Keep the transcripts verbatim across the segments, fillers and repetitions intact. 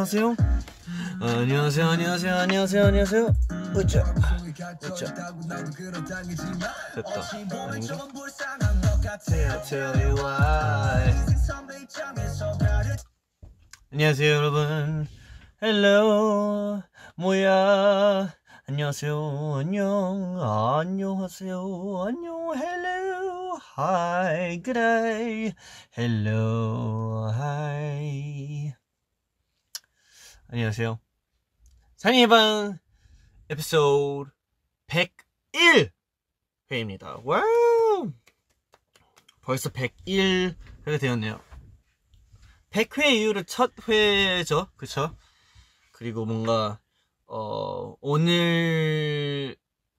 안녕하세요. 안녕하세요. 안녕하세요. 안녕하세요. 안녕하세요. 으쌰. 으쌰. 됐다. 아닌가? Tell you why. 안녕하세요, 여러분. Hello. 뭐야? 안녕하세요. 안녕. 안녕하세요. 안녕. Hello. Hi. Good day. Hello. Hi. 안녕하세요. 산이방 에피소드 백일 회입니다. 와우! 벌써 백일 회가 되었네요. 백 회 이후로 첫 회죠. 그쵸? 그리고 뭔가 어, 오늘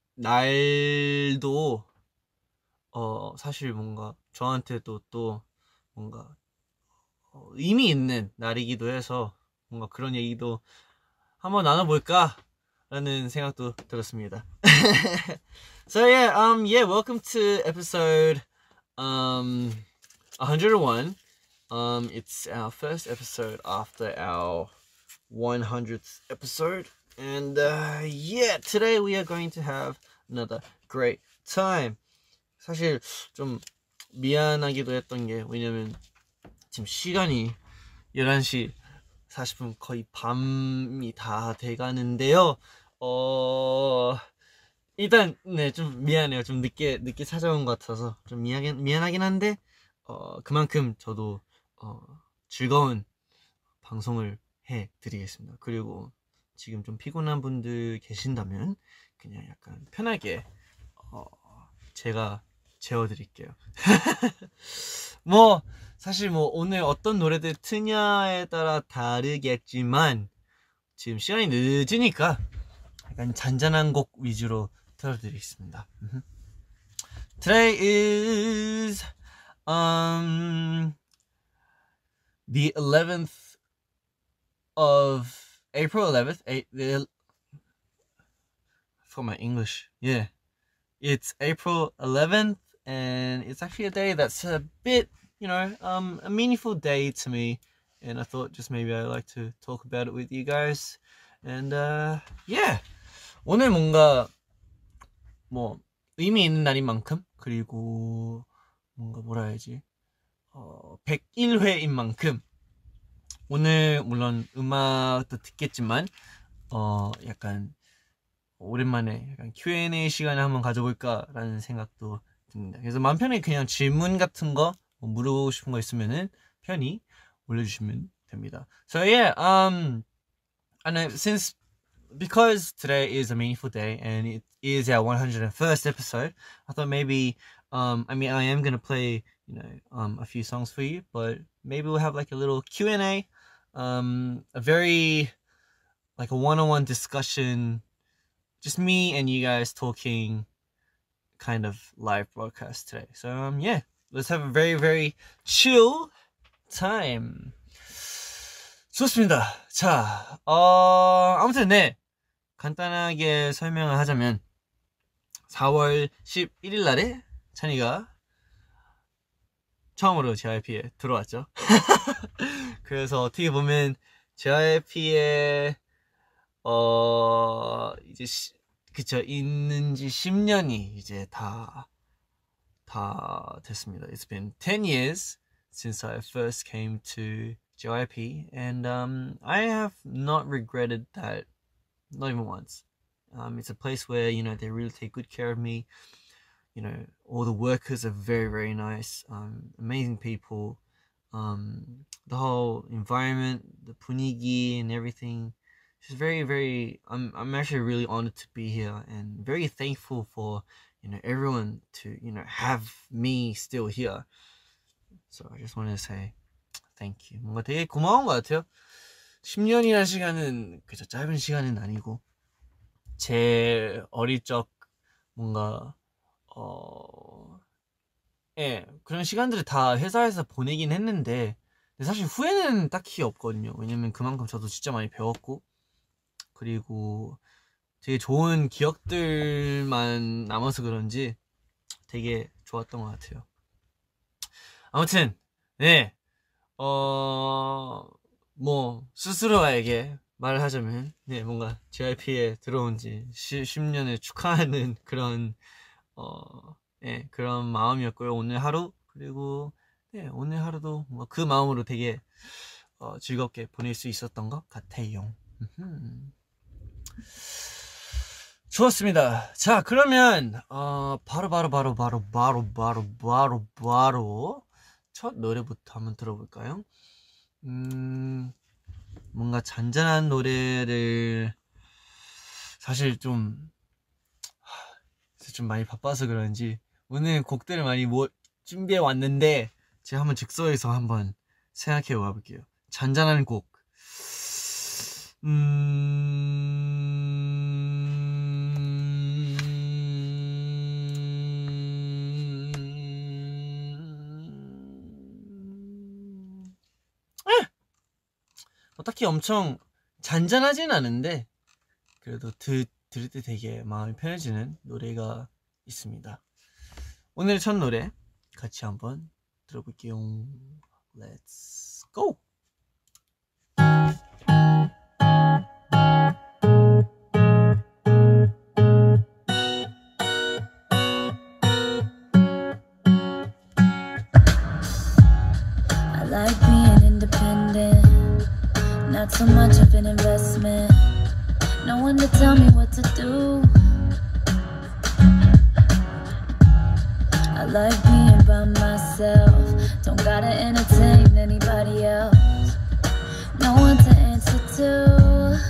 날도 어, 사실 뭔가 저한테도 또 뭔가 어, 의미 있는 날이기도 해서 뭔가 그런 얘기도 한번 나눠볼까 라는 생각도 들었습니다. So yeah, um, yeah, welcome to episode um one hundred one. Um, it's our first episode after our one hundredth episode, and uh, yeah, today we are going to have another great time. 사실 좀 미안하기도 했던 게 왜냐면 지금 시간이 열한 시 사십 분 거의 밤이 다 돼가는데요. 어 일단 네 좀 미안해요. 좀 늦게 늦게 찾아온 것 같아서 좀 미안하긴 미안하긴 한데 어 그만큼 저도 어 즐거운 방송을 해드리겠습니다. 그리고 지금 좀 피곤한 분들 계신다면 그냥 약간 편하게 어 제가 재워드릴게요. 뭐 사실 뭐 오늘 어떤 노래들 트냐에 따라 다르겠지만 지금 시간이 늦으니까 약간 잔잔한 곡 위주로 틀어드리겠습니다. Today is um the eleventh of April eleventh. A, the, for my English, yeah, it's April eleventh, and it's actually a day that's a bit, you know, um, a meaningful day to me, and I thought just maybe I'd like to talk about it with you guys, and uh, yeah, 오늘 뭔가 뭐 의미 있는 날인 만큼 그리고 뭔가 뭐라 해야지 어, 백일 회인 만큼 오늘 물론 음악도 듣겠지만 어 약간 오랜만에 약간 큐 앤 에이 시간을 한번 가져볼까라는 생각도 듭니다. 그래서 마음 편히 그냥 질문 같은 거 뭐 물어보고 싶은 거 있으면은 편히 올려주시면 됩니다. So yeah, um, and since because today is a meaningful day and it is our one hundred first episode, I thought maybe um, I mean I am gonna play you know um a few songs for you, but maybe we'll have like a little Q and A, um, a very like a one-on-one discussion. Just me and you guys talking kind of live broadcast today. So um yeah, let's have a very very chill time. 좋습니다. 자, 어 아무튼 네. 간단하게 설명을 하자면 사월 십일일 날에 찬이가 처음으로 제이와이피에 들어왔죠. 그래서 어떻게 보면 제이와이피에 어 이제 시, 그쵸 있는 지 십 년이 이제 다 다 됐습니다. It's been ten years since I first came to 제이와이피, and um, I have not regretted that, not even once. Um, it's a place where you know they really take good care of me. You know, all the workers are very very nice, um, amazing people. Um, the whole environment, the 분위기 and everything. It's very, very, I'm, I'm actually really honored to be here and very thankful for, you know, everyone to, you know, have me still here. So I just wanted to say thank you. 뭔가 되게 고마운 것 같아요. 십 년이라는 시간은 그저 짧은 시간은 아니고, 제 어릴 적 뭔가, 어, 예, 그런 시간들을 다 회사에서 보내긴 했는데, 근데 사실 후회는 딱히 없거든요. 왜냐면 그만큼 저도 진짜 많이 배웠고, 그리고 되게 좋은 기억들만 남아서 그런지 되게 좋았던 것 같아요. 아무튼 네, 어 뭐 스스로에게 말을 하자면 네 뭔가 제이와이피에 들어온 지 십 년을 축하하는 그런 어, 네, 그런 마음이었고요. 오늘 하루 그리고 네, 오늘 하루도 뭐 그 마음으로 되게 어, 즐겁게 보낼 수 있었던 것 같아요. 좋았습니다. 자, 그러면 어, 바로 바로 바로 바로 바로 바로 바로 바로 첫 노래부터 한번 들어볼까요? 음, 뭔가 잔잔한 노래를 사실 좀 좀 많이 바빠서 그런지 오늘 곡들을 많이 뭐 준비해 왔는데 제가 한번 즉석에서 한번 생각해 와볼게요. 잔잔한 곡. 음... 뭐 딱히 엄청 잔잔하진 않은데 그래도 드, 들을 때 되게 마음이 편해지는 노래가 있습니다. 오늘 첫 노래 같이 한번 들어볼게요. Let's go! I like being independent, not so much of an investment. No one to tell me what to do. I like being by myself, don't gotta entertain anybody else. No one to answer to.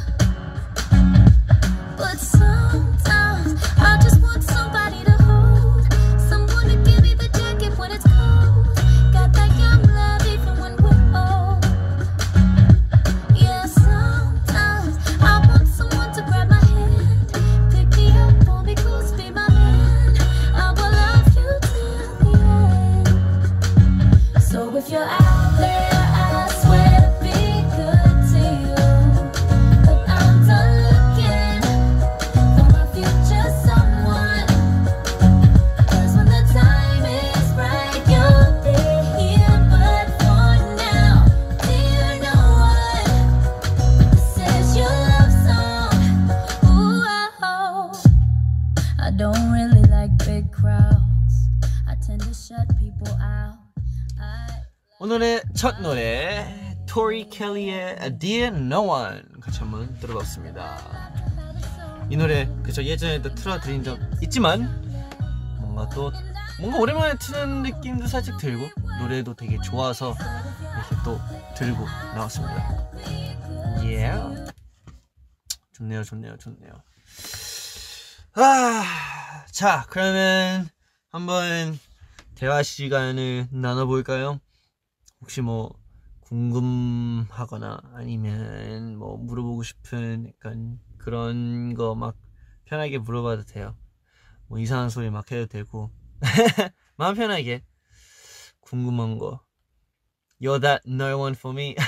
But sometimes I just want somebody to hold, someone to give me the jacket when it's cold. Got that young love even when we're old. Yeah, sometimes I want someone to grab my hand, pick me up, pull me close, be my man. I will love you till the end. So if you're out there, I swear to be good to you, but I'm done looking for my future someone. 'Cause when the time is right, you'll be here. But for now, do you know what this is? Your love song. Ooh, oh. I don't really like big crowds. I tend to shut people out. I 오늘의 첫 노래 토리 켈리의 Dear No One 같이 한번 들어봤습니다. 이 노래 그저 예전에도 틀어드린 적 있지만 뭔가 또 뭔가 오랜만에 트는 느낌도 살짝 들고 노래도 되게 좋아서 이렇게 또 들고 나왔습니다. Yeah. 좋네요 좋네요 좋네요. 아, 자 그러면 한번 대화 시간을 나눠볼까요? 혹시 뭐 궁금하거나 아니면 뭐 물어보고 싶은 약간 그런 거 막 편하게 물어봐도 돼요. 뭐 이상한 소리 막 해도 되고 마음 편하게 궁금한 거. You're that no one for me.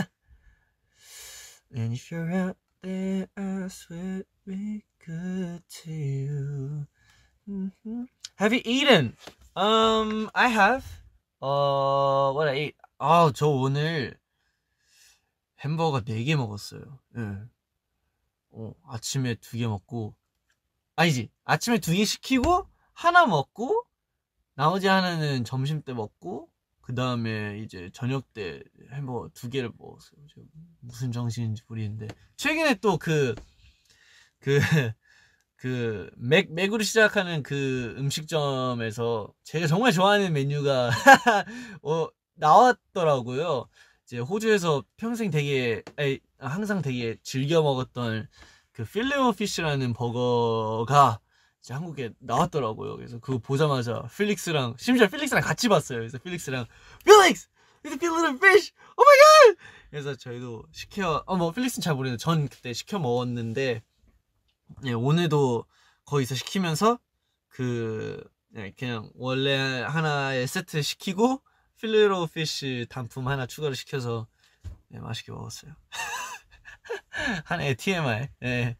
And if you're out there, I swear it'd be good to you. Mm-hmm. Have you eaten? Um, I have. Uh, what I ate? 아, 저 오늘 햄버거 네 개 먹었어요. 예. 어, 아침에 두 개 먹고, 아니지. 아침에 두 개 시키고, 하나 먹고, 나머지 하나는 점심 때 먹고, 그 다음에 이제 저녁 때 햄버거 두 개를 먹었어요. 제가 무슨 정신인지 모르겠는데. 최근에 또 그, 그, 그, 맥, 맥으로 시작하는 그 음식점에서 제가 정말 좋아하는 메뉴가, 어, 나왔더라고요. 이제 호주에서 평생 되게, 아니, 항상 되게 즐겨 먹었던 그 필레오피쉬라는 버거가 이제 한국에 나왔더라고요. 그래서 그거 보자마자 필릭스랑, 심지어 필릭스랑 같이 봤어요. 그래서 필릭스랑, 필릭스! It's a 필레오피쉬! Oh my god! 그래서 저희도 시켜, 어, 뭐, 필릭스는 잘 모르겠는데, 전 그때 시켜 먹었는데, 네, 오늘도 거기서 시키면서 그 네, 그냥 원래 하나의 세트 시키고 필레로 피쉬 단품 하나 추가로 시켜서 네, 맛있게 먹었어요. 하나의 티엠아이. 네.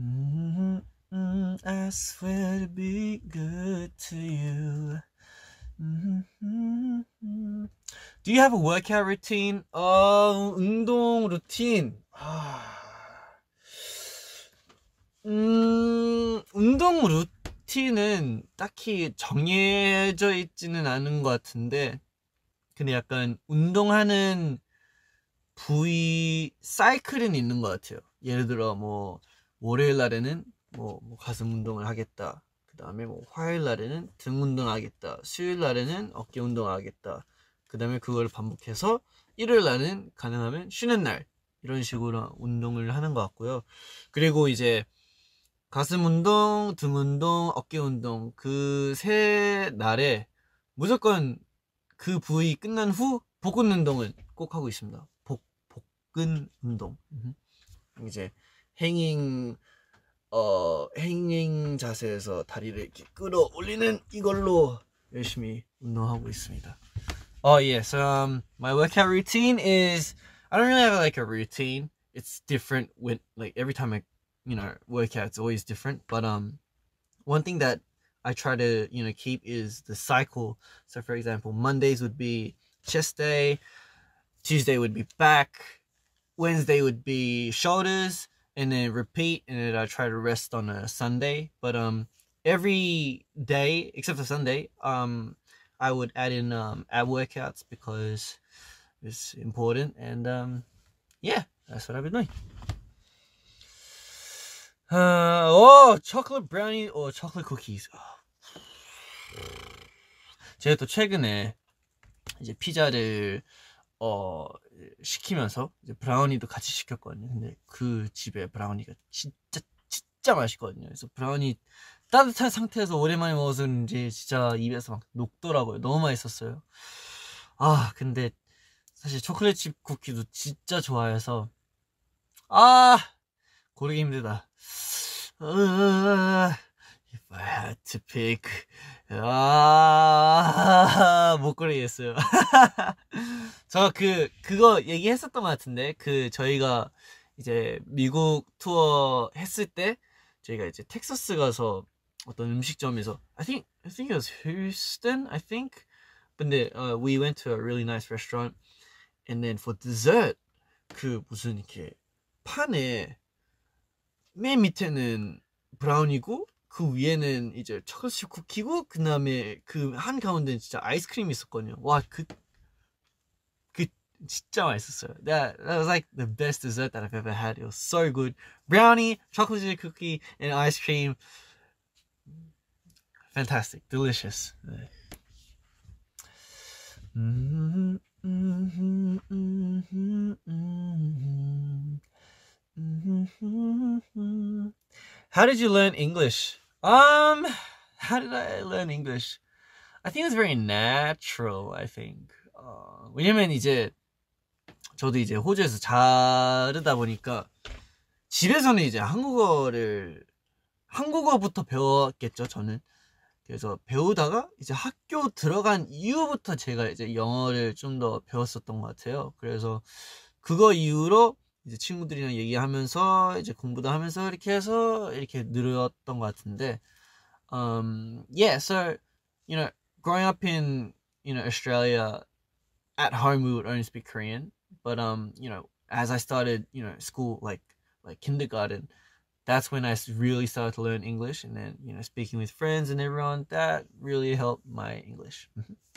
Mm-hmm, I swear to be good to you. Do you have a workout routine? 어, 운동 루틴. 아, 음, 운동 루틴은 딱히 정해져 있지는 않은 것 같은데, 근데 약간 운동하는 부위 사이클은 있는 것 같아요. 예를 들어 뭐 월요일 날에는 뭐, 뭐 가슴 운동을 하겠다. 그 다음에 뭐 화요일 날에는 등 운동하겠다. 수요일 날에는 어깨 운동하겠다. 그 다음에 그걸 반복해서 일요일 날은 가능하면 쉬는 날, 이런 식으로 운동을 하는 것 같고요. 그리고 이제 가슴 운동, 등 운동, 어깨 운동 그 세 날에 무조건 그 부위 끝난 후 복근 운동은 꼭 하고 있습니다. 복, 복근 운동. 이제 행잉 어 행잉 자세에서 다리를 이렇게 끌어올리는 이걸로 열심히 운동하고 있습니다. Oh yeah, so um my workout routine is, I don't really have like a routine. It's different with like every time I, you know, work out, it's always different. But um one thing that I try to, you know, keep is the cycle. So for example, Mondays would be chest day, Tuesday would be back, Wednesday would be shoulders, and then repeat, and then I try to rest on a Sunday. But um every day except for Sunday, um I would add in um ab workouts because it's important. And um yeah, that's what I've been doing. Uh, oh, chocolate brownie or chocolate cookies. 제가 또 최근에 이제 피자를 어 시키면서 이제 브라우니도 같이 시켰거든요. 근데 그 집에 브라우니가 진짜 진짜 맛있거든요. 그래서 브라우니 따뜻한 상태에서 오랜만에 먹어서 그런지 진짜 입에서 막 녹더라고요. 너무 맛있었어요. 아, 근데 사실 초콜릿칩 쿠키도 진짜 좋아해서 아, 고르기 힘들다. Uh, if I had to pick, 아, 못 고르겠어요. 저 그 그거 얘기했었던 것 같은데, 그 저희가 이제 미국 투어 했을 때 저희가 이제 텍사스 가서 어떤 음식점에서 I think I think it was Houston, I think. 근데 uh, we went to a really nice restaurant, and then for dessert 그 무슨 이렇게 판에 맨 밑에는 브라운이고 그 위에는 이제 초콜릿 쿠키고 그 다음에 그 한 가운데는 진짜 아이스크림이 있었거든요. 와, 그, 그 진짜 맛있었어요. That, that was like the best dessert that I've ever had. It was so good. Brownie, chocolate cookie, and ice cream. Fantastic. Delicious. 네. Mm-hmm, mm-hmm, mm-hmm, mm-hmm. Mm-hmm. How did you learn English? Um, how did I learn English? I think it's very natural, I think. 어, 왜냐면 이제 저도 이제 호주에서 자르다 보니까 집에서는 이제 한국어를 한국어부터 배웠겠죠, 저는. 그래서 배우다가 이제 학교 들어간 이후부터 제가 이제 영어를 좀 더 배웠었던 것 같아요. 그래서 그거 이후로 이제 친구들이랑 얘기하면서 이제 공부도 하면서 이렇게 해서 이렇게 늘었던 것 같은데, um, yeah, so you know, growing up in you know Australia, at home we would only speak Korean, but um, you know, as I started you know school like like kindergarten, that's when I really started to learn English, and then you know speaking with friends and everyone, that really helped my English.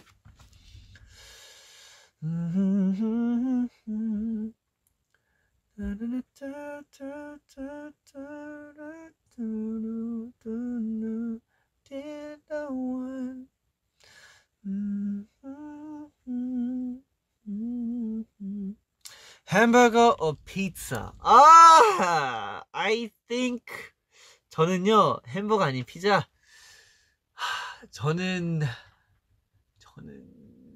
Hamburger or pizza? 아, I think 저는요 햄버거 아닌 피자. 하, 저는 저는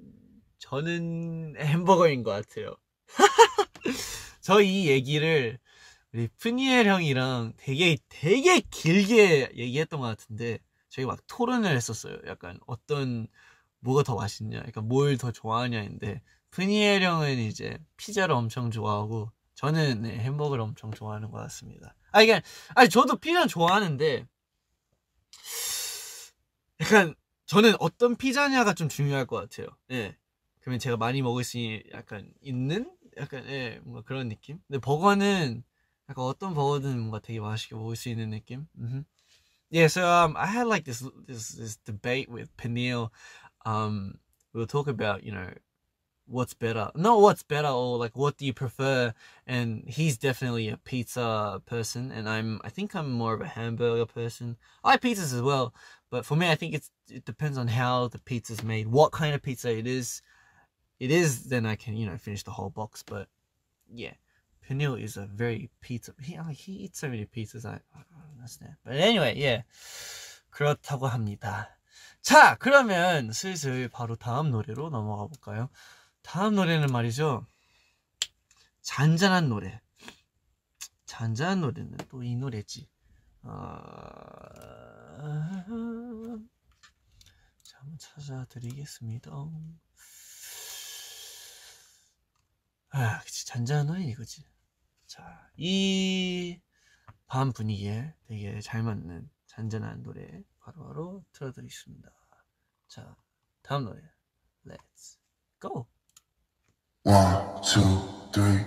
저는 햄버거인 것 같아요. 저 이 얘기를 우리 푸니엘 형이랑 되게 되게 길게 얘기했던 것 같은데, 저희 막 토론을 했었어요. 약간 어떤 뭐가 더 맛있냐, 약간 뭘 더 좋아하냐인데, 푸니엘 형은 이제 피자를 엄청 좋아하고 저는 네, 햄버거를 엄청 좋아하는 것 같습니다. 아, 이게 아니 저도 피자 좋아하는데 약간 저는 어떤 피자냐가 좀 중요할 것 같아요. 예. 그러면 제가 많이 먹을 수 약간 있는 약간 예 뭔가 그런 느낌. 근데 버거는 약간 어떤 버거든 뭔가 되게 맛있게 먹을 수 있는 느낌. Mm-hmm. Yeah, so um, I had like this this this debate with Peniel. Um, we'll talk about you know what's better, not what's better, or like what do you prefer. And he's definitely a pizza person, and I'm I think I'm more of a hamburger person. I like pizzas as well, but for me, I think it's it depends on how the pizza's made, what kind of pizza it is. It is, then I can you know finish the whole box. But yeah, Peniel is a very pizza. He like he eats so many pizzas. I, I don't understand. But anyway, yeah. 그렇다고 합니다. 자, 그러면 슬슬 바로 다음 노래로 넘어가 볼까요? 다음 노래는 말이죠. 잔잔한 노래. 잔잔한 노래는 또 이 노래지. 어... 자, 한번 찾아드리겠습니다. 아, 그치. 잔잔한 노래 이거지. 자, 이 밤 분위기에 되게 잘 맞는 잔잔한 노래 바로바로 틀어드리겠습니다. 자, 다음 노래. Let's go. One, two, three.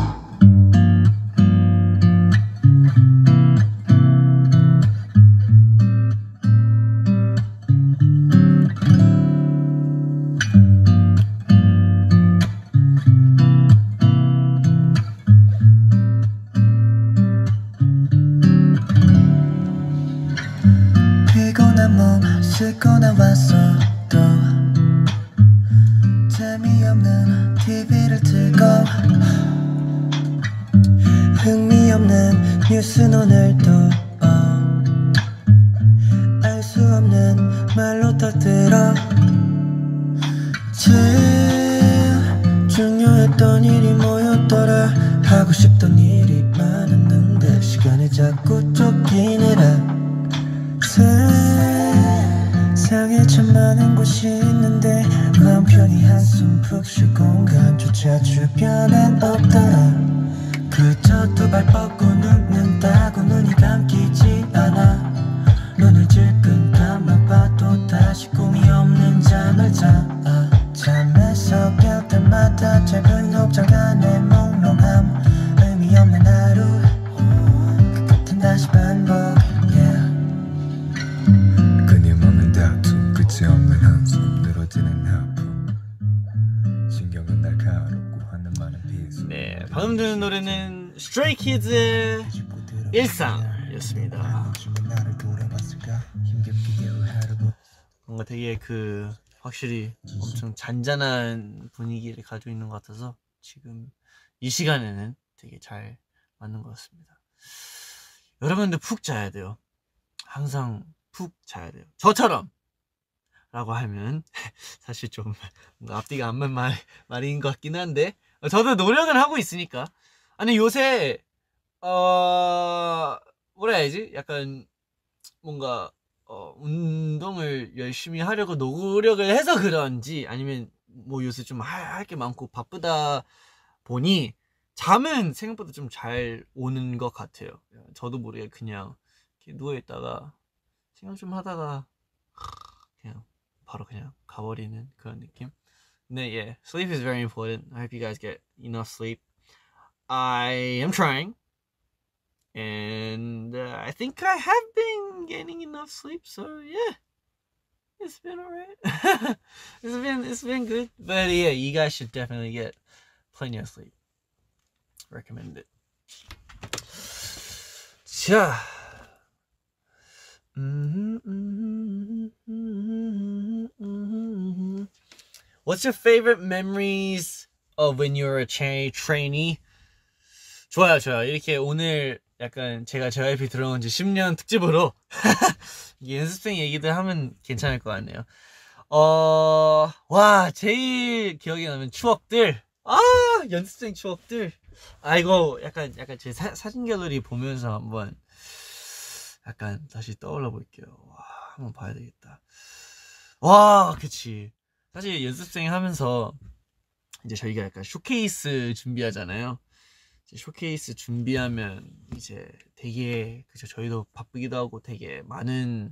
피곤한 몸 싣고 나왔어도 재미없는 티비를 틀고 흥미없는 뉴스는 오늘도 알 수 없는 말로 떠들어 제일 중요했던 일이 뭐였더라 하고 싶던 일이 많았는데 시간이 자꾸 쫓기느라 세상에 참 많은 곳이 있는데 마음 편히 한숨 푹 쉴 공간조차 주변엔 없더라 그저 두 발 뻗고 눕는다고 눈이 감기지 않아 눈을 질끈 감아봐도 다시 꿈이 없는 잠을 자 잠에서 깰 때마다 짧은 옥장 안에 몽롱함 의미 없는 하루 그 끝은 다시 반복 yeah. 끊임없는 다툼 끝이 없는 한숨 늘어지는 하품 신경은 날카롭고 하는 많은 비수 네, 방금 들은 노래는 Stray Kids의 일상이었습니다. 뭔가 되게 그 확실히 엄청 잔잔한 분위기를 가지고 있는 것 같아서 지금 이 시간에는 되게 잘 맞는 것 같습니다. 여러분들 푹 자야 돼요. 항상 푹 자야 돼요. 저처럼 라고 하면 사실 좀 앞뒤가 안 맞는 말, 말인 것 같긴 한데 저도 노력은 하고 있으니까. 아니 요새 어 뭐라 해야지? 약간 뭔가 어, 운동을 열심히 하려고 노력을 해서 그런지 아니면 뭐 요새 좀 할 게 많고 바쁘다 보니 잠은 생각보다 좀 잘 오는 것 같아요. 저도 모르게 그냥 이렇게 누워있다가 생각 좀 하다가 그냥 바로 그냥 가버리는 그런 느낌. 근데 yeah, sleep is very important. I hope you guys get enough sleep. I am trying. And uh, I think I have been getting enough sleep, so yeah, it's been alright. it's been it's been good, but yeah, you guys should definitely get plenty of sleep. Recommend it. 자, what's your favorite memories of when you were a tra- trainee? 좋아요, 좋아요. 이렇게 오늘 약간 제가 제이와이피 들어온 지 십 년 특집으로 연습생 얘기들 하면 괜찮을 것 같네요. 어, 와, 제일 기억에 남는 추억들. 아, 연습생 추억들. 아, 이거 약간, 약간 제 사, 사진 갤러리 보면서 한번 약간 다시 떠올려 볼게요. 와, 한번 봐야 되겠다. 와, 그치. 사실 연습생 하면서 이제 저희가 약간 쇼케이스 준비하잖아요. 쇼케이스 준비하면 이제 되게 그죠 저희도 바쁘기도 하고 되게 많은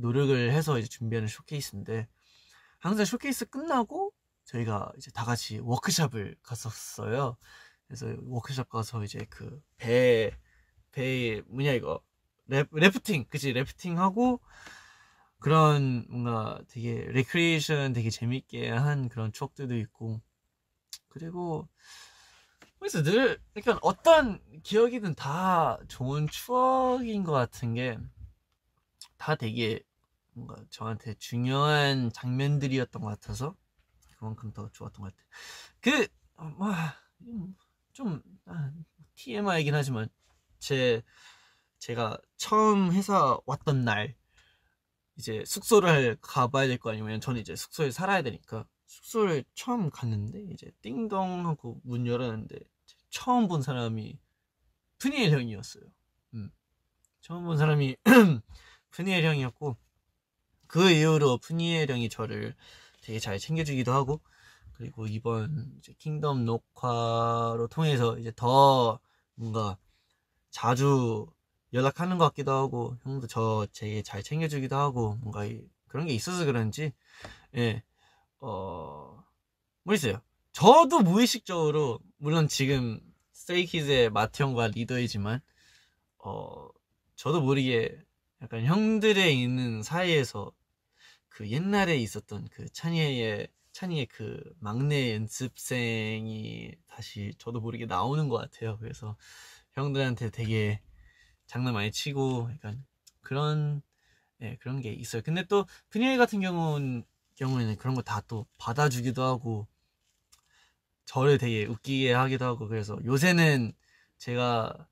노력을 해서 이제 준비하는 쇼케이스인데, 항상 쇼케이스 끝나고 저희가 이제 다 같이 워크숍을 갔었어요. 그래서 워크숍 가서 이제 그 배, 배, 뭐냐 이거, 래, 래프팅, 그치, 래프팅 하고, 그런 뭔가 되게 레크리에이션 되게 재밌게 한 그런 추억들도 있고, 그리고 그래서 늘 약간 어떤 기억이든 다 좋은 추억인 것 같은 게 다 되게 뭔가 저한테 중요한 장면들이었던 것 같아서 그만큼 더 좋았던 것 같아요. 그, 뭐, 좀, 아, 티엠아이이긴 하지만, 제, 제가 처음 회사 왔던 날, 이제 숙소를 가봐야 될 거 아니면 저는 이제 숙소에 살아야 되니까, 숙소를 처음 갔는데, 이제 띵동 하고 문 열었는데, 처음 본 사람이 푸니엘 형이었어요. 음. 처음 본 사람이 푸니엘 형이었고, 그 이후로 푸니엘 형이 저를 되게 잘 챙겨주기도 하고, 그리고 이번 이제 킹덤 녹화로 통해서 이제 더 뭔가 자주 연락하는 것 같기도 하고, 형도 저 되게 잘 챙겨주기도 하고, 뭔가 이, 그런 게 있어서 그런지, 예, 어, 모르겠어요. 저도 무의식적으로, 물론 지금 스트레이키즈의 마트 형과 리더이지만, 어, 저도 모르게 약간 형들에 있는 사이에서 그 옛날에 있었던 그 찬이의 찬이의 그 막내 연습생이 다시 저도 모르게 나오는 것 같아요. 그래서 형들한테 되게 장난 많이 치고 약간 그런 예, 그런 게 있어요. 근데 또 푸니엘 같은 경우는 경우에는 그런 거 다 또 받아주기도 하고 저를 되게 웃기게 하기도 하고, 그래서 요새는 제가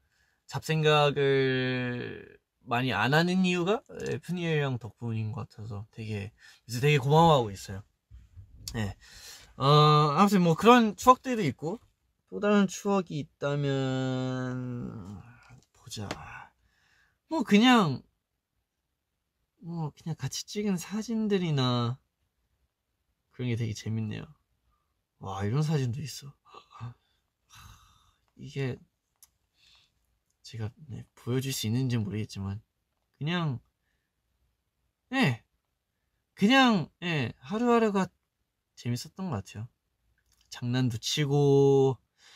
잡생각을 많이 안 하는 이유가 푸니엘 형 덕분인 것 같아서 되게 요새 되게 고마워하고 있어요. 네. 어, 아무튼 뭐 그런 추억들도 있고, 또 다른 추억이 있다면 보자. 뭐 그냥 뭐 그냥 같이 찍은 사진들이나 그런 게 되게 재밌네요. 와, 이런 사진도 있어. 이게 제가 네, 보여줄 수 있는지 모르겠지만 그냥 예 그냥 예 하루하루가 재밌었던 것 같아요. 장난도 치고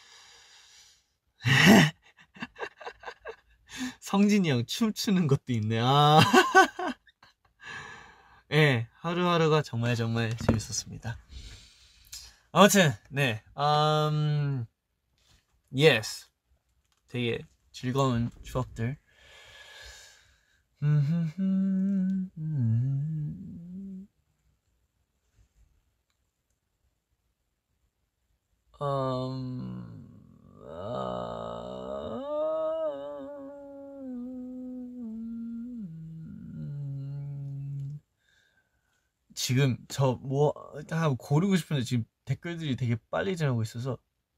성진이 형 춤추는 것도 있네. 아, 예, 하루하루가 정말 정말 재밌었습니다. 아무튼 네, 음, yes, 되게 즐거운 추억들. 음, 아... 지금 저 뭐 다 고르고 싶은데 지금 댓글들이 되게 빨리 지나고 있어서.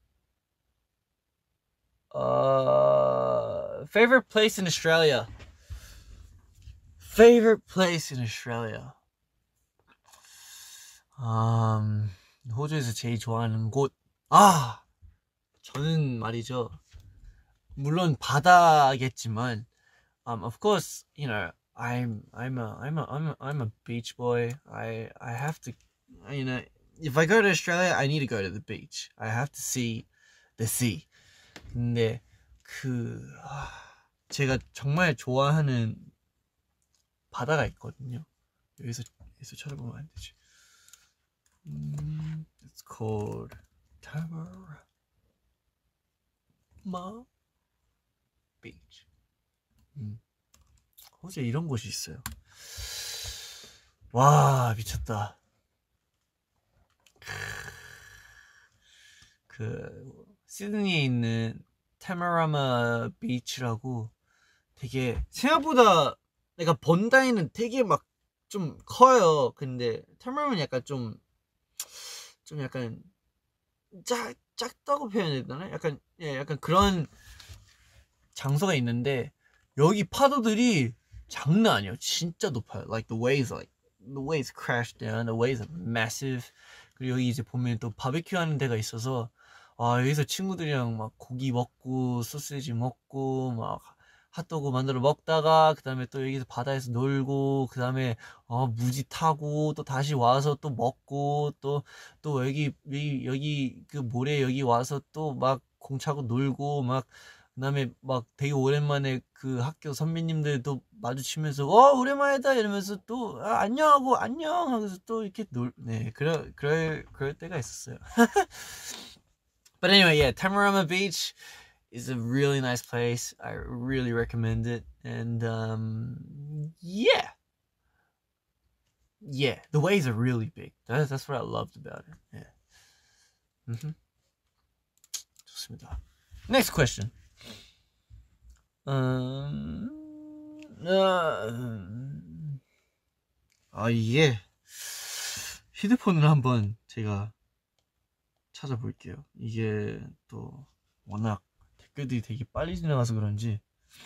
어... favorite place in Australia. Favorite place in Australia. 음, 호주에서 제일 좋아하는 곳. 아, 저는 말이죠. 물론 바다겠지만, um, of course, you know, I'm, I'm a, I'm a, I'm a, I'm a beach boy. I, I have to, you know, if I go to Australia, I need to go to the beach. I have to see the sea. 근데 그 아, 제가 정말 좋아하는 바다가 있거든요. 여기서 여기서 찾아보면 안 되지. 음, it's called Tamara Beach. 음, 호주에 이런 곳이 있어요. 와, 미쳤다. 그 시드니에 있는 타마라마 비치라고 되게 생각보다 내가 본다이는 되게 막 좀 커요. 근데 타마라마는 약간 좀 좀 약간 작 작다고 표현해야 되나? 약간 예, 약간 그런 장소가 있는데 여기 파도들이 장난 아니에요. 진짜 높아요. Like the waves, like the waves crash down. The waves are massive. 그리고 여기 이제 보면 또 바베큐 하는 데가 있어서 아, 여기서 친구들이랑 막 고기 먹고 소시지 먹고 막 핫도그 만들어 먹다가 그 다음에 또 여기서 바다에서 놀고 그 다음에 어 무지 타고 또 다시 와서 또 먹고 또 또 여기 여기 여기 그 모래 여기 와서 또 막 공차고 놀고 막 그다음에 막 되게 오랜만에 그 학교 선배님들도 마주치면서 어 오랜만이다 이러면서 또 아, 안녕하고 안녕 하면서 또 이렇게 놀네 그럴 그럴 그럴 때가 있었어요. But anyway, yeah, Tamarama Beach is a really nice place. I really recommend it. And um yeah. Yeah, the waves are really big. That's that's what I loved about it. Yeah. Mhm. 좋습니다. Next question. Um, uh, 아 이게 휴대폰을 한번 제가 찾아볼게요. 이게 또 워낙 댓글들이 되게 빨리 지나가서 그런지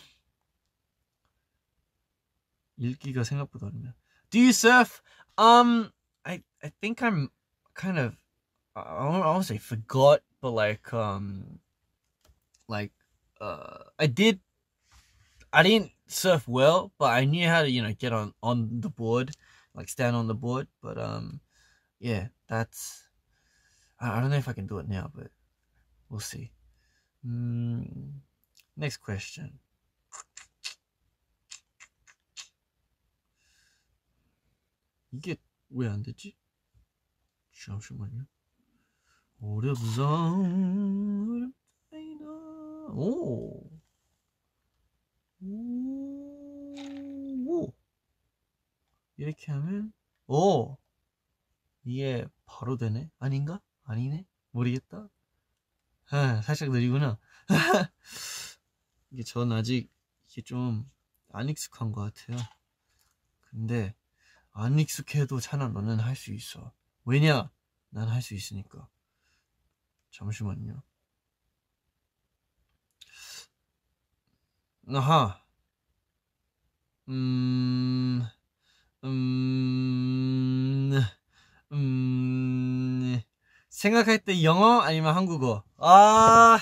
읽기가 생각보다 어렵네요. Do you surf? Um, I I think I'm kind of I don't, I don't say forgot, but like um, like uh, I did. I didn't surf well, but I knew how to, you know, get on, on the board, like stand on the board. But um, yeah, that's. I, I don't know if I can do it now, but we'll see. Mm, next question. 이게 왜 안 되지? 잠시만요. 어렵다. 오. 오. 이렇게 하면 오. 이게 바로 되네? 아닌가? 아니네? 모르겠다. 아, 살짝 느리구나. 이게 전 아직 이게 좀 안 익숙한 것 같아요. 근데 안 익숙해도 찬아 너는 할 수 있어. 왜냐? 난 할 수 있으니까. 잠시만요. 아하. 음, 음, 음, 생각할 때 영어 아니면 한국어? 아,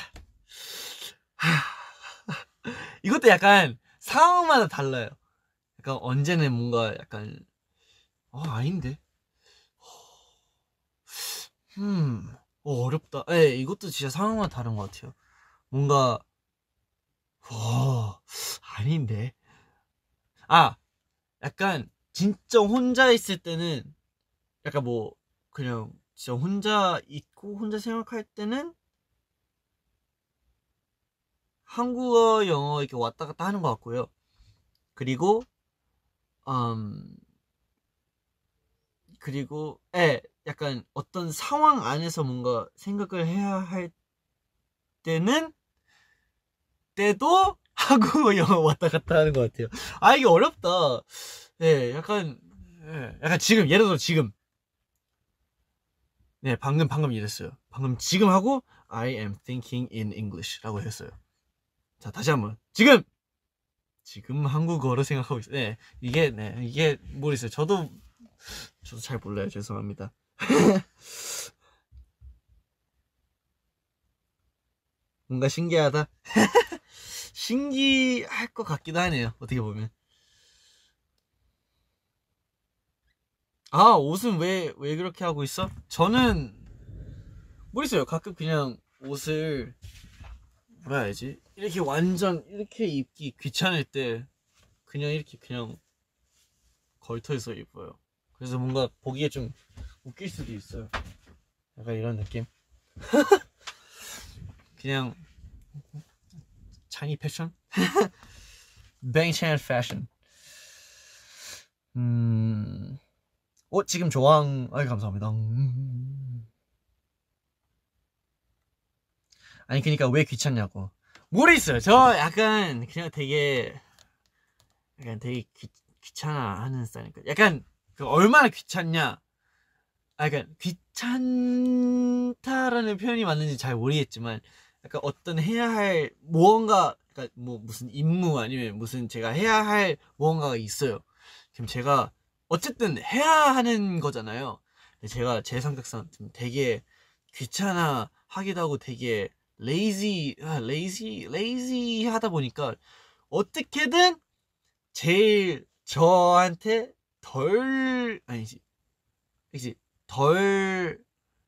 이것도 약간 상황마다 달라요. 약간 언제는 뭔가 약간, 어, 아닌데? 음, 어, 어렵다. 예, 이것도 진짜 상황마다 다른 것 같아요. 뭔가, 와, 아닌데? 아, 약간 진짜 혼자 있을 때는 약간 뭐 그냥 진짜 혼자 있고 혼자 생각할 때는 한국어, 영어 이렇게 왔다 갔다 하는 것 같고요. 그리고 음 그리고 예, 약간 어떤 상황 안에서 뭔가 생각을 해야 할 때는 때도 한국어, 영어 왔다 갔다 하는 것 같아요. 아 이게 어렵다. 예, 약간 예, 약간 지금 예를 들어 지금 네 방금 방금 이랬어요. 방금 지금 하고 I am thinking in English라고 했어요. 자 다시 한번 지금 지금 한국어로 생각하고 있어요. 네 이게 네 이게 모르겠어요. 저도 저도 잘 몰라요. 죄송합니다. 뭔가 신기하다. 신기할 것 같기도 하네요. 어떻게 보면. 아 옷은 왜 왜 그렇게 하고 있어? 저는 모르겠어요. 가끔 그냥 옷을 뭐라 해야지 이렇게 완전 이렇게 입기 귀찮을 때 그냥 이렇게 그냥 걸터에서 입어요. 그래서 뭔가 보기에 좀 웃길 수도 있어요. 약간 이런 느낌. 그냥 차니 패션? 뱅찬 패션. 음... 어 지금 조항 아이 감사합니다. 음... 아니 그니까 왜 귀찮냐고. 모르겠어요. 저 약간 그냥 되게 약간 되게 귀, 귀찮아하는 스타일이니까. 약간 그 얼마나 귀찮냐. 아 약간 귀찮다라는 표현이 맞는지 잘 모르겠지만 약간 어떤 해야 할 무언가 그러니까 뭐 무슨 임무 아니면 무슨 제가 해야 할 무언가가 있어요. 그럼 제가 어쨌든 해야 하는 거잖아요. 제가 제 성격상 좀 되게 귀찮아 하기도 하고 되게 레이지 아, 레이지 레이지 하다 보니까 어떻게든 제일 저한테 덜 아니지 이제 덜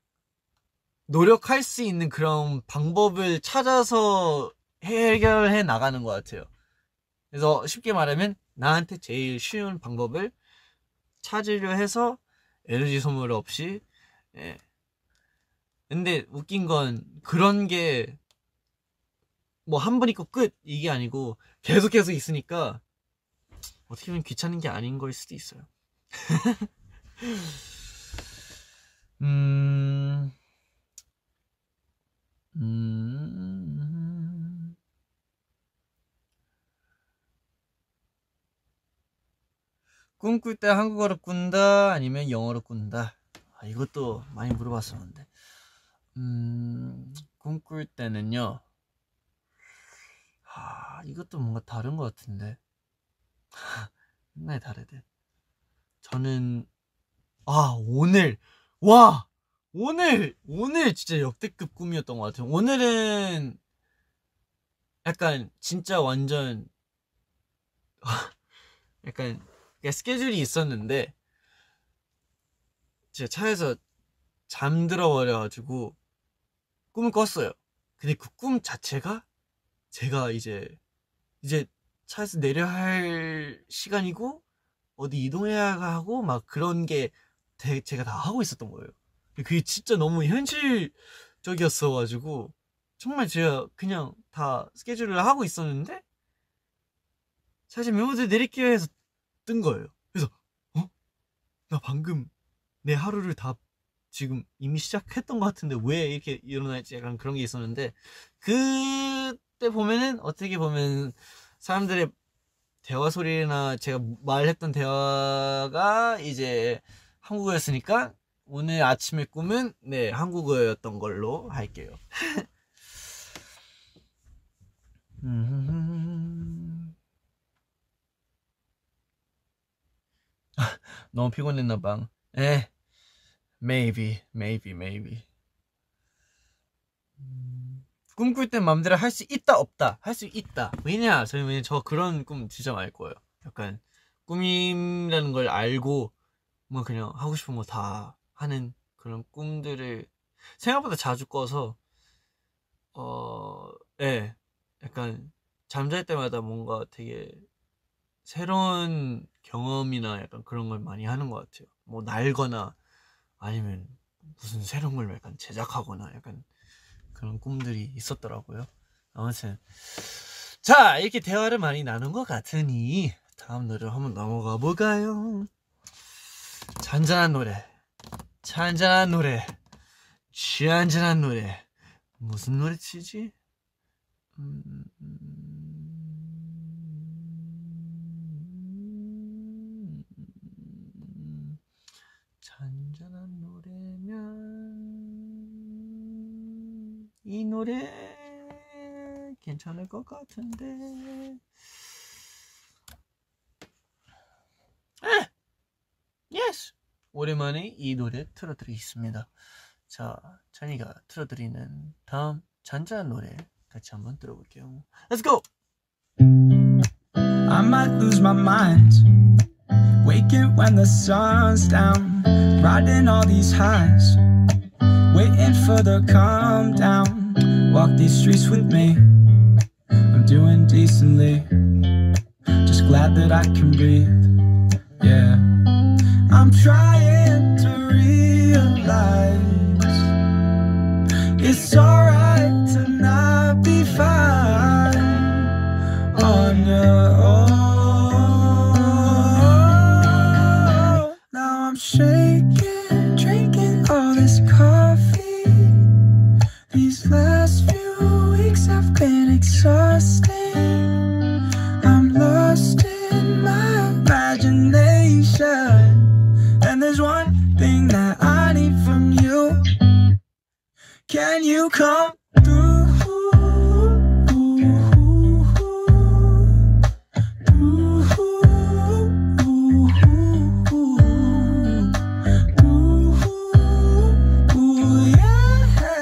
노력할 수 있는 그런 방법을 찾아서 해결해 나가는 것 같아요. 그래서 쉽게 말하면 나한테 제일 쉬운 방법을 찾으려 해서 에너지 소모 없이. 예. 근데 웃긴 건 그런 게 뭐 한 번 있고 끝 이게 아니고 계속 계속 있으니까 어떻게 보면 귀찮은 게 아닌 걸 수도 있어요. 음... 음... 꿈꿀 때 한국어로 꾼다 아니면 영어로 꾼다? 아, 이것도 많이 물어봤었는데 음... 꿈꿀 때는요 아, 이것도 뭔가 다른 것 같은데 맨날 다르대. 저는 아 오늘 와 오늘 오늘 진짜 역대급 꿈이었던 것 같아요. 오늘은 약간 진짜 완전 약간 스케줄이 있었는데 제가 차에서 잠들어 버려가지고 꿈을 꿨어요. 근데 그 꿈 자체가 제가 이제 이제 차에서 내려야 할 시간이고 어디 이동해야 하고 막 그런 게 대, 제가 다 하고 있었던 거예요. 그게 진짜 너무 현실적이었어가지고 정말 제가 그냥 다 스케줄을 하고 있었는데 사실 멤버들 내릴게요 해서 뜬 거예요. 그래서 어? 나 방금 내 하루를 다 지금 이미 시작했던 것 같은데 왜 이렇게 일어날지 약간 그런 게 있었는데 그때 보면은 어떻게 보면 사람들의 대화 소리나 제가 말했던 대화가 이제 한국어였으니까 오늘 아침의 꿈은 네 한국어였던 걸로 할게요. 너무 피곤했나 봐. 에, maybe, maybe, maybe. 꿈꿀 땐 마음대로 할 수 있다 없다 할 수 있다. 왜냐 저는 저 그런 꿈 진짜 많을 거예요. 약간 꿈이라는 걸 알고 뭐 그냥 하고 싶은 거 다 하는 그런 꿈들을 생각보다 자주 꿔서 어, 예, 약간 잠잘 때마다 뭔가 되게 새로운 경험이나 약간 그런 걸 많이 하는 것 같아요. 뭐 날거나 아니면 무슨 새로운 걸 약간 제작하거나 약간 그런 꿈들이 있었더라고요. 아무튼 자 이렇게 대화를 많이 나눈 것 같으니 다음 노래로 한번 넘어가 볼까요? 잔잔한 노래, 잔잔한 노래, 잔잔한 노래. 무슨 노래 치지? 음... 잔잔한 노래면 이 노래 괜찮을 것 같은데. 아! 예스! 오랜만에 이 노래 틀어드리겠습니다. 자, 찬이가 틀어드리는 다음 잔잔한 노래 같이 한번 들어볼게요. Let's go! I might lose my mind, waking when the sun's down, riding all these highs, waiting for the calm down. Walk these streets with me, I'm doing decently, just glad that I can breathe. Yeah, I'm trying to realize it's alright to not be fine on your own. Now I'm shaking, drinking all this coffee. These last few weeks have been exhausting. I'm lost in my imagination, and there's one thing that I need from you. Can you come through?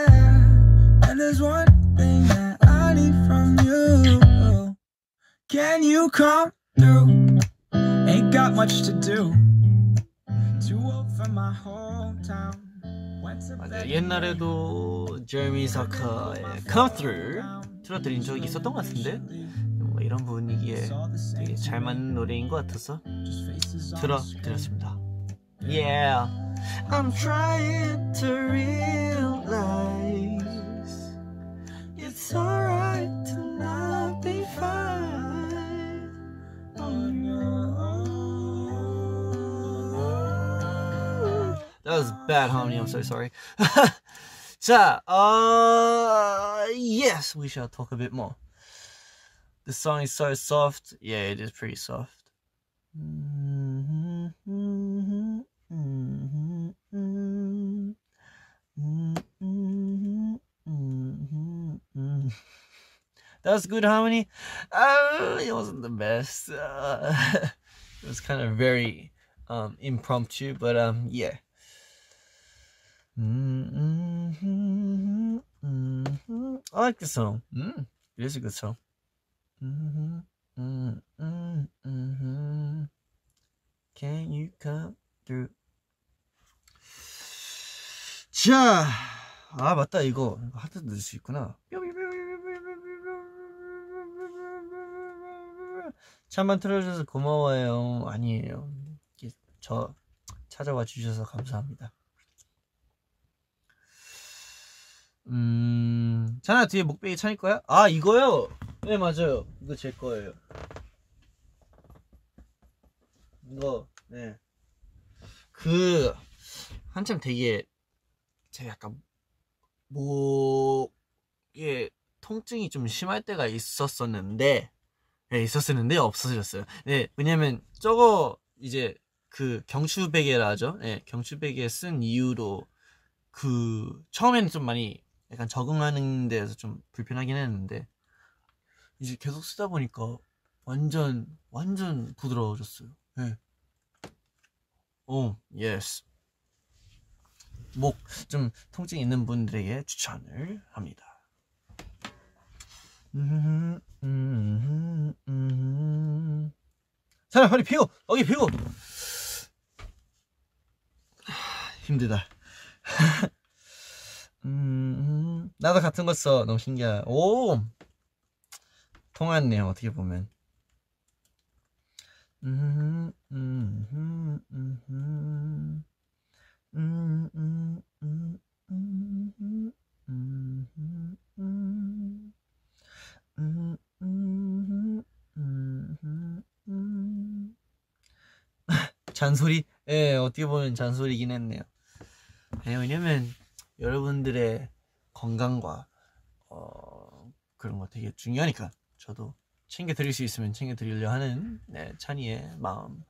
Can you come through? Ain't got much to do. Too old for my hometown. Went to 맞아요. bed 옛날에도 제레미 사카의 Come Through 틀어드린 적이 있었던 것 같은데 뭔가 이런 분위기에 되게 잘 맞는 노래인 것 같아서 틀어드렸습니다. Yeah, I'm trying to realize it's alright to not be fine on your own. That was bad harmony, I'm so sorry. 자, uh, yes, we shall talk a bit more. The song is so soft. Yeah, it is pretty soft. That was good harmony. Uh, it wasn't the best. Uh, it was kind of very um, impromptu, but um, yeah. I like the song. Mm, it is a good song. Can you come through? 자, 아 맞다 이거 하트 넣을 수 있구나. 참만 틀어줘서 고마워요. 아니에요. 저 찾아와 주셔서 감사합니다. 음, 자나 뒤에 목베개 차일 거야? 아 이거요? 네 맞아요. 이거 제 거예요. 이거 네. 그 한참 되게 제가 약간 목에 통증이 좀 심할 때가 있었었는데, 네 있었었는데 없어졌어요. 네 왜냐면 저거 이제 그 경추베개라 하죠. 네 경추베개 쓴 이후로 그 처음에는 좀 많이 약간 적응하는 데에서 좀 불편하긴 했는데 이제 계속 쓰다 보니까 완전 완전 부드러워졌어요. 네. 오, 예스. 목 좀 통증 있는 분들에게 추천을 합니다. 음, 음, 음, 음. 자, 허리 펴고, 어깨 펴고. 힘들다. 음, 나도 같은 거 써. 너무 신기하다. 오, 통했네요. 어떻게 보면. 음, 음, 음, 음, 음, 음, 음, 음, 음, 음, 음, 음, 음, 음, 음, 음. 잔소리? 예, 어떻게 보면 잔소리긴 했네요. 예, 왜냐면 여러분들의 건강과 어, 그런 거 되게 중요하니까 저도 챙겨드릴 수 있으면 챙겨드리려 하는 네, 찬이의 마음.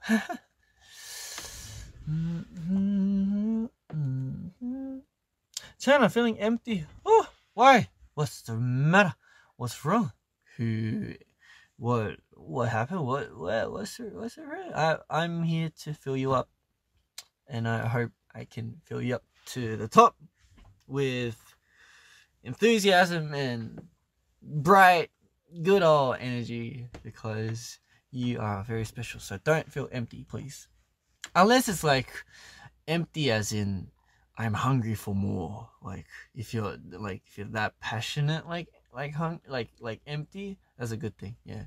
China feeling empty. Oh, why? What's the matter? What's wrong? Who? What? What happened? What? What? What's the, what's the right? I I'm here to fill you up, and I hope I can fill you up to the top with enthusiasm and bright, good old energy because you are very special. So don't feel empty, please. Unless it's like empty as in I'm hungry for more. Like if you're like if you're that passionate, like like hung like like empty, that's a good thing. Yeah.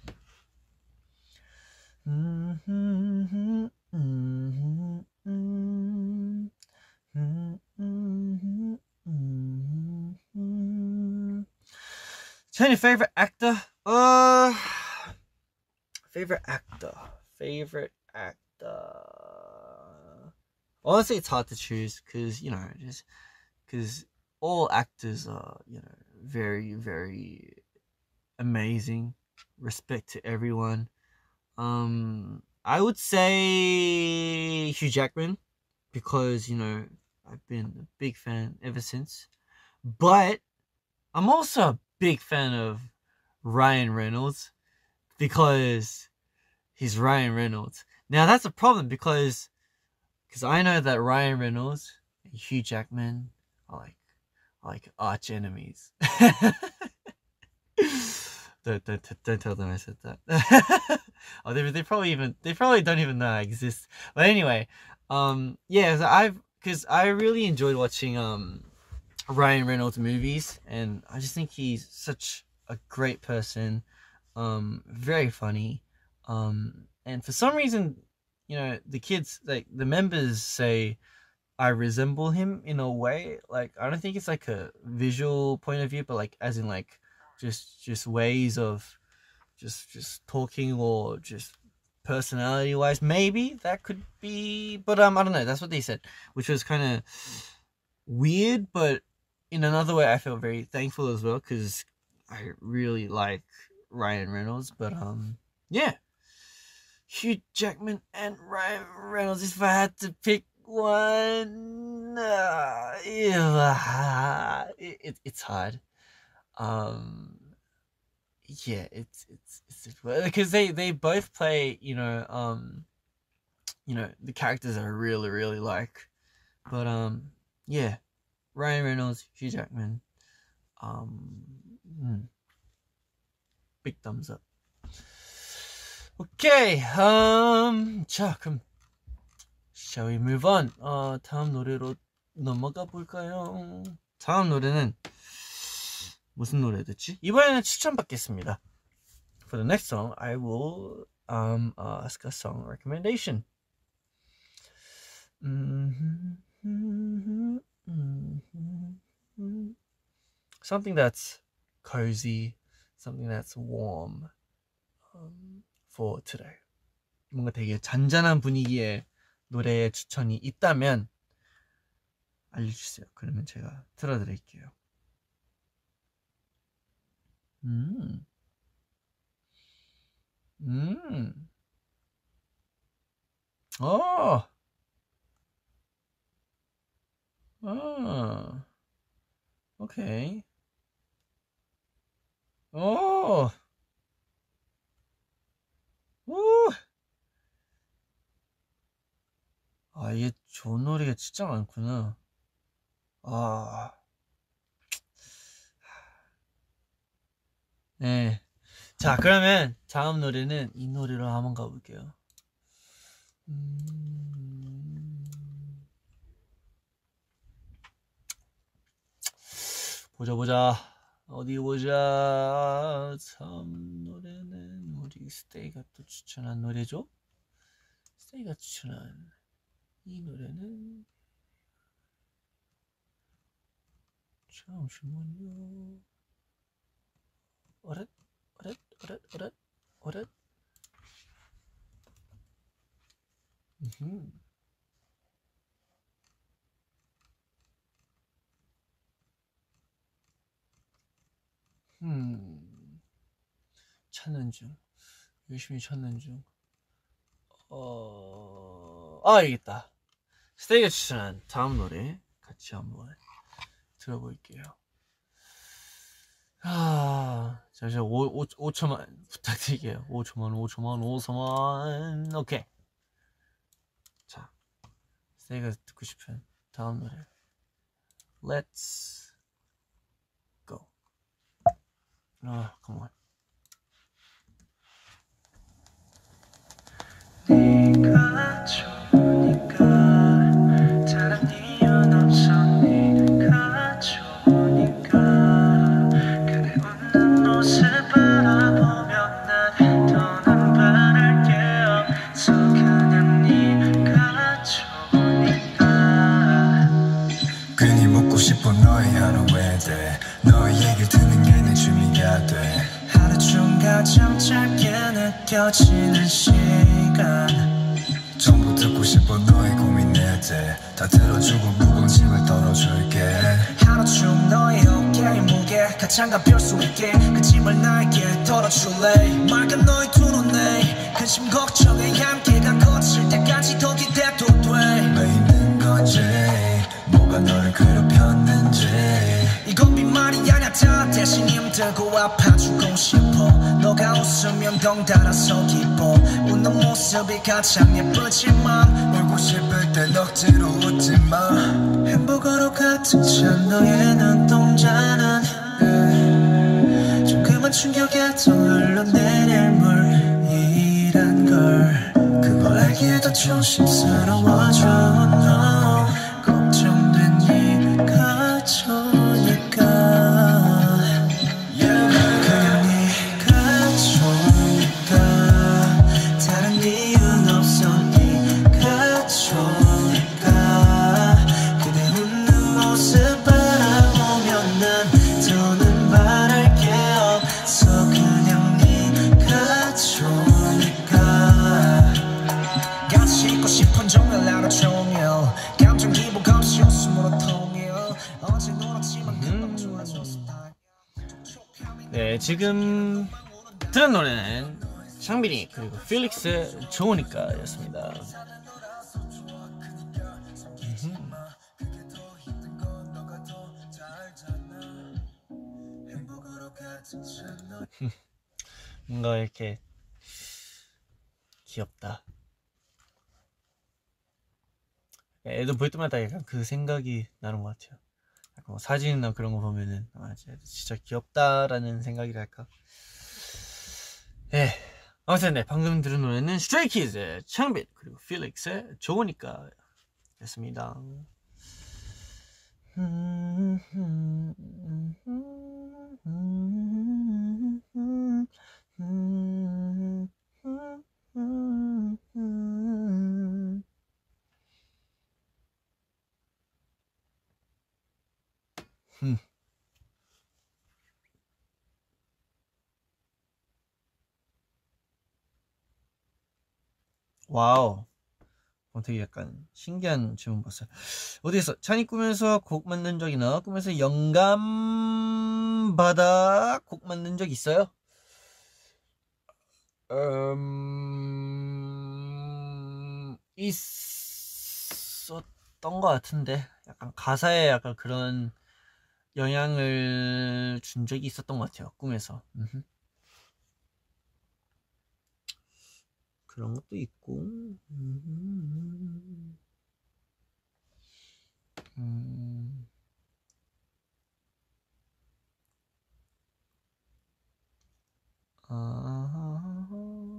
Mm-hmm, mm-hmm, mm-hmm, mm-hmm, mm-hmm. Tell your favorite actor. Uh, favorite actor. Favorite actor. Honestly, it's hard to choose because you know, just because all actors are you know very very amazing. Respect to everyone. Um, I would say Hugh Jackman because you know I've been a big fan ever since. But I'm also a big fan of Ryan Reynolds because he's Ryan Reynolds. Now that's a problem because because I know that Ryan Reynolds and Hugh Jackman are like are like arch enemies. don't, don't, don't tell them I said that. Oh, they, they probably even they probably don't even know I exist. But anyway, um, yeah, so I've because I really enjoyed watching um Ryan Reynolds movies, and I just think he's such a great person, um, very funny, um, and for some reason, you know, the kids, like the members, say I resemble him in a way. Like I don't think it's like a visual point of view, but like as in like just just ways of just just talking or just personality wise, maybe that could be. But um, I don't know. That's what they said, which was kind of weird, but in another way, I felt very thankful as well because I really like Ryan Reynolds. But um, yeah, Hugh Jackman and Ryan Reynolds. If I had to pick one, uh, yeah, it, it it's hard. Um, yeah, it's it's it's because they they both play, you know, um, you know, the characters I really really like. But um, yeah, Ryan Reynolds, Hugh Jackman, um, mm, big thumbs up. Okay, um, 자 그럼 shall we move on? 어, 다음 노래로 넘어가 볼까요? 다음 노래는 무슨 노래였지? 이번에는 추천받겠습니다. For the next song, I will um ask a song recommendation. Mm-hmm, mm-hmm, mm-hmm. Something that's cozy, something that's warm um, for today. 뭔가 되게 잔잔한 분위기의 노래의 추천이 있다면 알려주세요. 그러면 제가 틀어드릴게요. 음, 음, 어, 아, 오케이, 오, 오, 아, 이게 좋은 노래가 진짜 많구나. 아, 네. 자, 그러면 다음 노래는 이 노래로 한번 가볼게요. 음... 보자 보자 어디 보자. 다음 노래는 우리 스테이가 또 추천한 노래죠. 스테이가 추천한 이 노래는 잠시만요. 어렛 어렛 어렛 어렛 어렛 음. 음. 찾는 중. 열심히 찾는 중. 어, 아, 알겠다. 스테이가 추천한 다음 노래 같이 한번 들어볼게요. 아, 잠시만, 오, 오, 오초만 부탁드릴게요. 오초만, 오초만, 오초만. 오케이. 자, 스테이가 듣고 싶은 다음 노래. Let's go. 아, come on. 네가 좋으니까 다른 이유는 없어. 네가 좋으니까 그대 웃는 모습 바라보면 난 더는 바랄게요. So 그냥 네가 좋으니까 괜히 묻고 싶어 너의 하루에 대해 너의 얘기를 듣는 게 내 취미가 돼. 하루 중 가장 짧게 느껴지는 시간 전부 듣고 싶어 너의 고민에 대해 다 들어주고 무거운 짐을 덜어줄게. 하루 중 너의 어깨의 무게 가장 가벼울 수 있게 그 짐을 나에게 덜어줄래. 맑은 너의 두 눈에 근심 걱정에 함께가 거칠 때까지 더 기대도 돼. 왜 있는 건지 뭐가 너를 괴롭혔는지 이건 빈말이 아냐 다 대신 힘들고 아파주고 싶어. 너가 웃으면 덩달아서 기뻐. 웃는 모습이 가장 예쁘지만 울고 싶을 땐 억지로 웃지마. 햄버거로 가득 찬 너의 눈동자는 예, 조금 한번 충격에도 흘러내릴 물이란 걸 그걸 알기에도 조심스러워져 no. 걱정된 네가 좋으니까 그냥 네가 좋으니까 다른 이유는 없어 네가 좋으니까 그대 웃는 모습 바라보면 난 더는 바랄 게 없어 그냥 네가 좋으니까 같이 있고 싶은 종일 하루 종일 감정 기복 없이 웃음으로 통일 어제 놀았지만 금방 좋아져서 다행이야. 네, 지금 들은 노래는 창빈이 그리고 필릭스의 좋으니까였습니다. 뭔가 이렇게 귀엽다. 애들 볼 때마다 약간 그 생각이 나는 것 같아요. 약간 뭐 사진이나 그런 거 보면은 아, 진짜 귀엽다라는 생각이랄까. 예. 아무튼 네, 방금 들은 노래는 스트레이키즈의 창빈 그리고 필릭스의 좋으니까 였습니다. 와우. 어, 되게 약간 신기한 질문 봤어요. 어디에서 찬이 꿈에서 곡 만든 적이나 꿈에서 영감 받아 곡 만든 적 있어요? 음... 있었던 것 같은데 약간 가사에 약간 그런 영향을 준 적이 있었던 것 같아요. 꿈에서. 음흠. 그런 것도 있고. 음. 음. 아.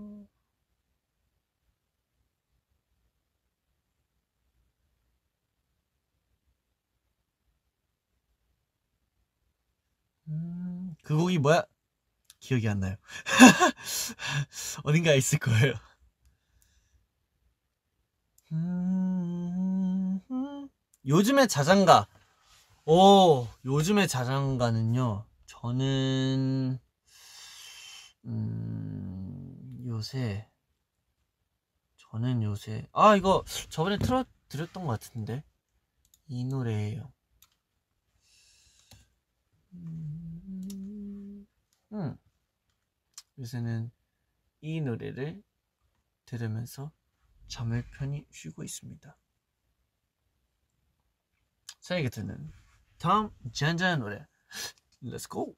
음. 그 곡이 뭐야? 기억이 안 나요. 어딘가에 있을 거예요. 음, 요즘의 자장가. 오, 요즘의 자장가는요. 저는 음, 요새 저는 요새 아 이거 저번에 틀어 드렸던 것 같은데 이 노래예요. 음, 음. 요새는 이 노래를 들으면서 잠을 편히 쉬고 있습니다. 저에게 듣는 다음 잔잔한 노래 Let's go!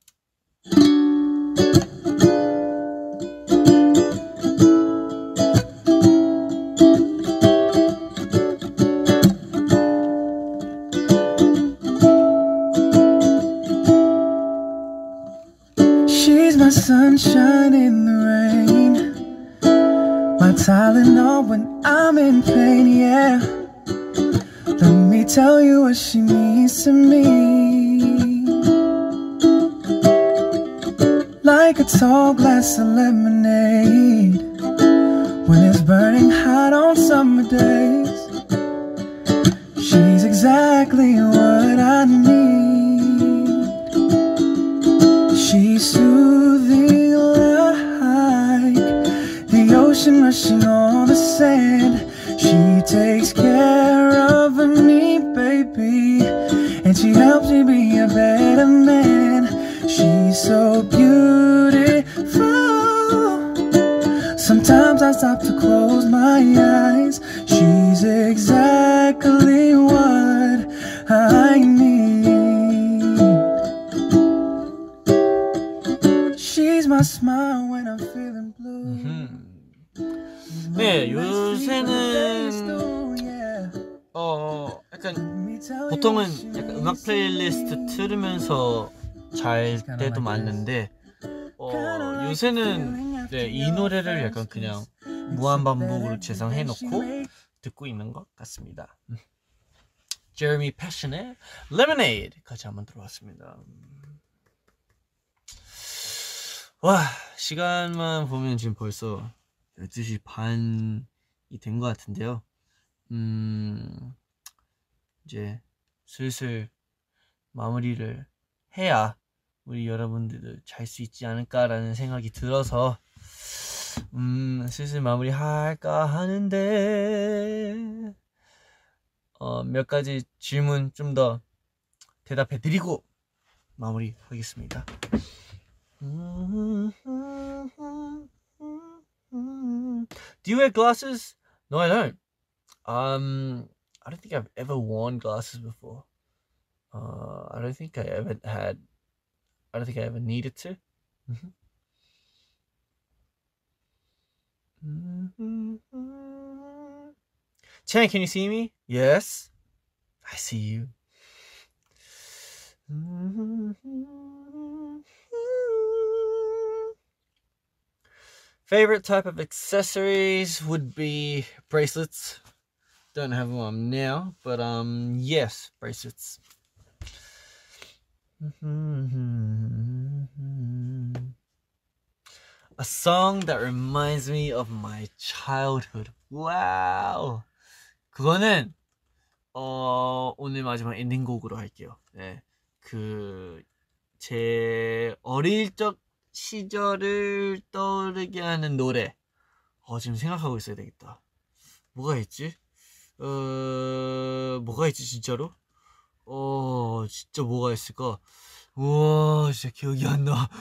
She's my sunshine in the rain, my Tylenol when I'm in pain, yeah. Let me tell you what she means to me. Like a tall glass of lemonade when it's burning hot on summer days. She's exactly what I need. She's soothing like the ocean rushing on the sand. She takes care of me, baby, and she helps me be a better man. She's so beautiful. Sometimes I stop to close my eyes. She's exactly what I need. She's my smile when I'm feeling blue. 네, 요새는 어 약간 보통은 약간 음악 플레이리스트 틀으면서 잘 때도 많은데 어 요새는 네, 이 노래를 약간 그냥 무한 반복으로 재생해놓고 듣고 있는 것 같습니다. Jeremy Passion의 Lemonade까지 한번 들어봤습니다. 와, 시간만 보면 지금 벌써 열두 시 반이 된 것 같은데요. 음, 이제 슬슬 마무리를 해야 우리 여러분들도 잘 수 있지 않을까라는 생각이 들어서 음, 슬슬 마무리할까 하는데 어, 몇 가지 질문 좀 더 대답해드리고 마무리하겠습니다. Do you wear glasses? No, I don't. Um, I don't think I've ever worn glasses before. Uh, I don't think I ever had. I don't think I ever needed to. Mm-hmm. Mm-hmm. Chan, can you see me? Yes, I see you. Mm-hmm. Favorite type of accessories would be bracelets. Don't have one now, but um, yes, bracelets. A song that reminds me of my childhood. Wow. 그거는 어 오늘 마지막 엔딩곡으로 할게요. 네, 그 제 어릴 적 시절을 떠오르게 하는 노래. 어 지금 생각하고 있어야 되겠다. 뭐가 있지? 어 뭐가 있지 진짜로? 어 진짜 뭐가 있을까? 우와 진짜 기억이 안 나.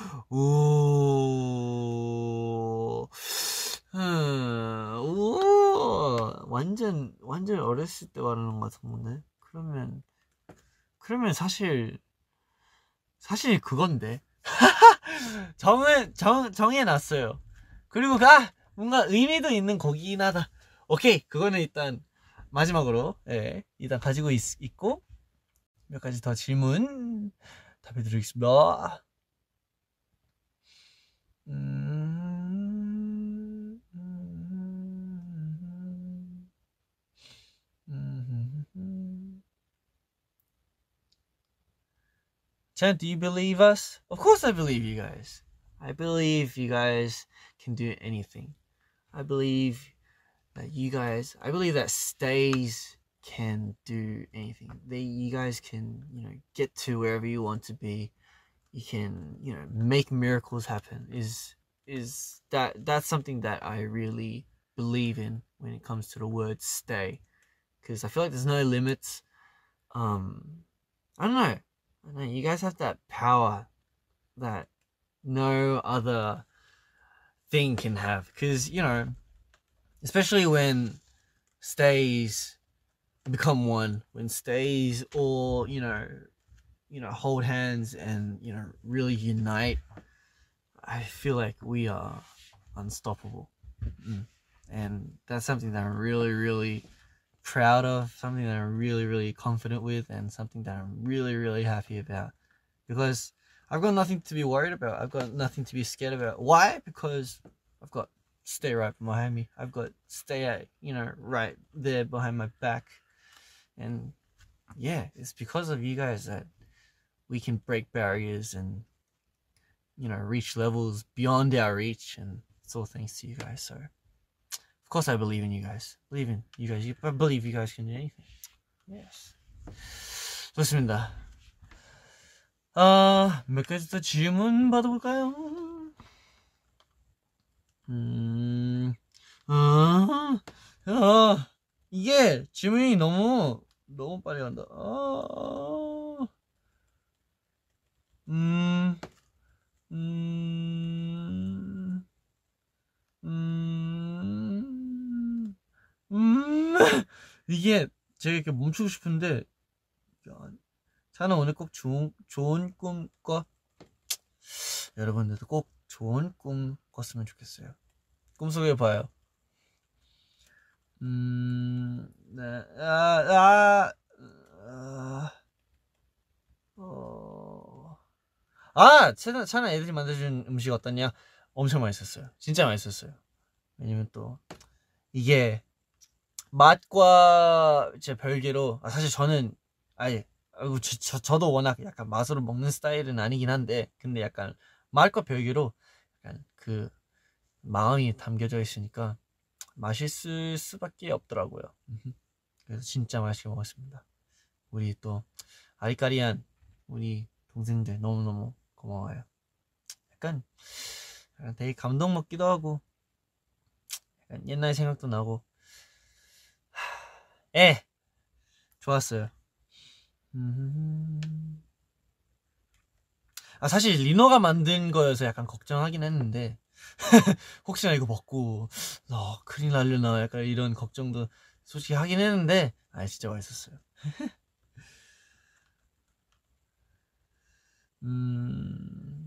오, 음, 우와 완전 완전 어렸을 때 말하는 것 같은데. 그러면 그러면 사실 사실 그건데. 정은 정 정해놨어요. 그리고 가 뭔가 의미도 있는 곡이긴 하다. 오케이, 그거는 일단 마지막으로 예, 일단 가지고 있, 있고 몇 가지 더 질문 답해드리겠습니다. 음, 음, 음, 음. Chan, do you believe us? Of course I believe you guys. I believe you guys can do anything. I believe that you guys, I believe that stays can do anything. They, you guys can, you know, get to wherever you want to be. You can, you know, make miracles happen. Is is that that's something that I really believe in when it comes to the word stay, because I feel like there's no limits. Um, I don't know. I don't know. You guys have that power that no other thing can have, because you know, especially when stays become one, when stays all, you know, you know, hold hands and, you know, really unite, I feel like we are unstoppable. Mm. And that's something that I'm really, really proud of, something that I'm really, really confident with, and something that I'm really, really happy about. Because I've got nothing to be worried about. I've got nothing to be scared about. Why? Because I've got Stay right behind me. I've got Stay, you know, right there behind my back. And yeah, it's because of you guys that we can break barriers and, you know, reach levels beyond our reach. And it's all thanks to you guys. So, of course, I believe in you guys. Believe in you guys. I believe you guys can do anything. Yes. 좋습니다. 아, 몇 가지 더 질문 받아볼까요? 음, 아, 아, 이게 질문이 너무, 너무 빨리 간다. 아, 음, 음, 음, 음, 이게 제가 이렇게 멈추고 싶은데, 차는 오늘 꼭 좋은, 좋은 꿈 꿔. 여러분들도 꼭 좋은 꿈 꿨으면 좋겠어요. 꿈속에 봐요. 음, 네, 아, 아, 아, 어, 아, 차나, 차나 애들이 만들어준 음식 어떠냐? 엄청 맛있었어요. 진짜 맛있었어요. 왜냐면 또 이게 맛과 제 별개로 아, 사실 저는 아예 아이고, 저, 저, 저도 워낙 약간 맛으로 먹는 스타일은 아니긴 한데 근데 약간 맛과 별개로 약간 그 마음이 담겨져 있으니까 맛있을 수밖에 없더라고요. 그래서 진짜 맛있게 먹었습니다. 우리 또 아리까리한 우리 동생들 너무너무 고마워요. 약간, 약간 되게 감동 먹기도 하고 약간 옛날 생각도 나고 에 좋았어요. 음... 아 사실 리노가 만든 거여서 약간 걱정하긴 했는데 혹시나 이거 먹고 어, 큰일 날려나 약간 이런 걱정도 솔직히 하긴 했는데 아 진짜 맛있었어요. 음...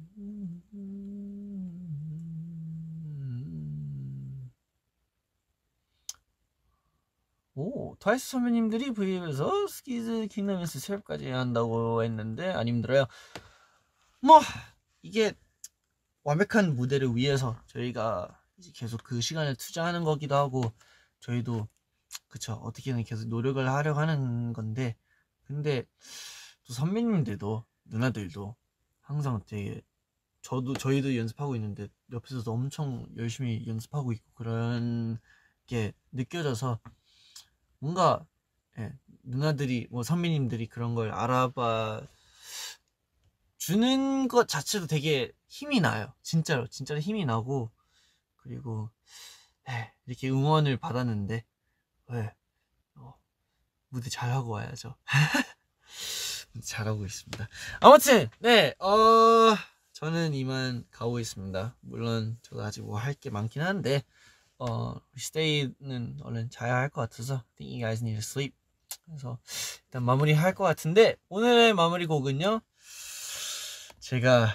오, 트와이스 선배님들이 브이앱에서 스키즈 킹덤에서 체업까지 한다고 했는데 안 힘들어요. 뭐 이게 완벽한 무대를 위해서 저희가 이제 계속 그 시간을 투자하는 거기도 하고 저희도 그쵸 어떻게든 계속 노력을 하려고 하는 건데 근데 또 선배님들도 누나들도 항상 되게 저도 저희도 연습하고 있는데 옆에서도 엄청 열심히 연습하고 있고 그런 게 느껴져서 뭔가 예, 누나들이 뭐 선배님들이 그런 걸 알아봐 주는 것 자체도 되게 힘이 나요. 진짜로 진짜로 힘이 나고 그리고 예, 이렇게 응원을 받았는데 예, 어, 무대 잘하고 와야죠. 잘하고 있습니다. 아무튼 네 어, 저는 이만 가고 있습니다. 물론 저도 아직 뭐 할 게 많긴 한데 어, 스테이는 얼른 자야 할 것 같아서 I think you guys need to sleep. 그래서 일단 마무리 할 것 같은데 오늘의 마무리 곡은요 제가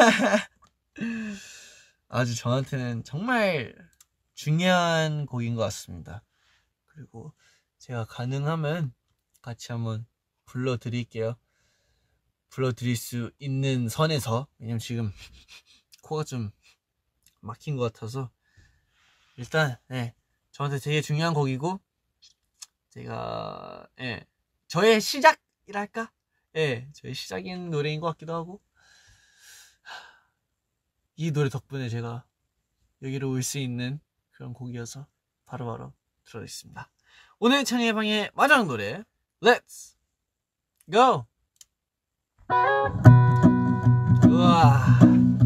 아주 저한테는 정말 중요한 곡인 것 같습니다. 그리고 제가 가능하면 같이 한번 불러드릴게요. 불러드릴 수 있는 선에서 왜냐면 지금 코가 좀 막힌 것 같아서 일단 네, 저한테 되게 중요한 곡이고 제가 예, 저의 시작이랄까? 예, 저의 시작인 노래인 것 같기도 하고 이 노래 덕분에 제가 여기로 올 수 있는 그런 곡이어서 바로바로 들어있습니다. 오늘 찬이의 방의 마지막 노래 Let's Go! 우와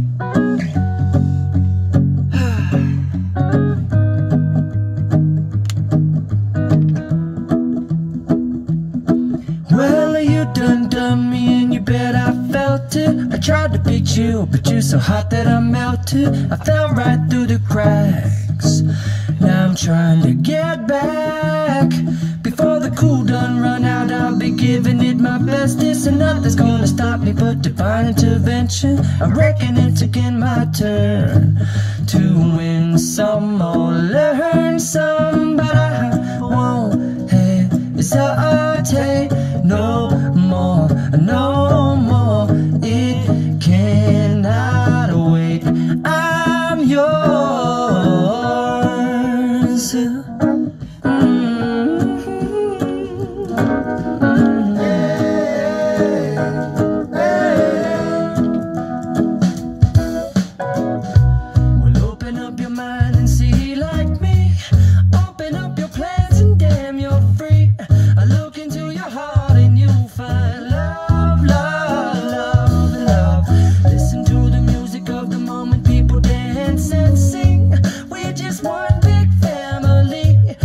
Well, you done done me and you bet I felt it. I tried to beat you, but you're so hot that I melted. I fell right through the cracks. Now I'm trying to get back. Before the cool done run out, I'll be giving it my bestest. And nothing's gonna stop me but divine intervention. I reckon it's again my turn to win some or learn some. But I won't hesitate no more, no more. It cannot wait. I'm yours. One big family.